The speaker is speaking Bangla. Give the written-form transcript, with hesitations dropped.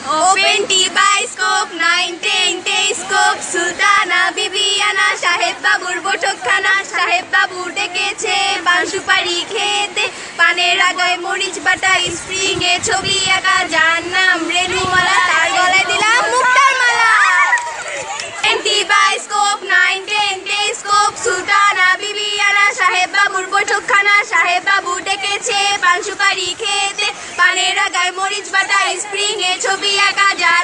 Open tea bioscope, 9-10 telescope, Sultana Bibiyana সাহেব বাবুর বৈঠকখানা। সাহেব বাবু ডেকেছে পান সুপারি খেতে, পানের আগায় মরিচ বাটা, স্প্রিং এ ছবি আঁকা, যার নাম রেণুমালা, তার গলায় দিলাম মুক্তার মালা। tea bioscope, 9-10 telescope, Sultana Bibiyana সাহেব বাবুর বৈঠকখানা। সাহেব বাবু ডেকেছে পান সুপারি খেতে, পানের আগায় মরিচ বাটা, স্প্রিং এ ছবি আঁকা, যার